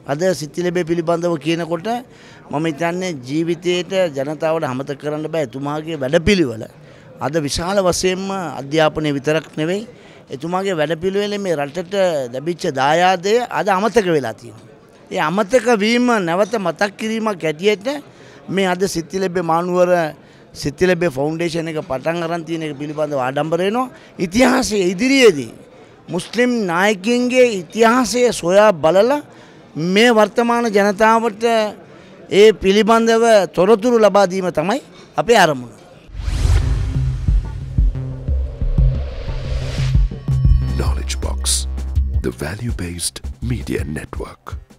අද සිතිලබේ පිළිබඳව කියනකොට මම හිතන්නේ ජීවිතේට ජනතාවට අමතක කරන්න බෑ එතුමාගේ වැඩපිළිවෙල. අද විශාල වශයෙන්ම අධ්‍යාපනය විතරක් නෙවෙයි එතුමාගේ වැඩපිළිවෙලේ මේ රටට ලැබිච්ච දායාදය අද අමතක වෙලා තියෙනවා. ඒ අමතක වීම නැවත මතක් කිරීමක් ඇටියට මේ අද සිතිලබේ මානුවර සිතිලබේ ෆවුන්ඩේෂන් එක පටන් අරන් තියෙන එක පිළිබඳව ආඩම්බර වෙනවා. ඉතිහාසයේ ඉදිරියේදී මුස්ලිම් නායකයින්ගේ ඉතිහාසය සොයා බලලා මේ වර්තමාන ජනතාවට ඒ පිළිබඳව තොරතුරු ලබා දීම තමයි අපේ අරමුණ. Knowledge Box, the value-based media network.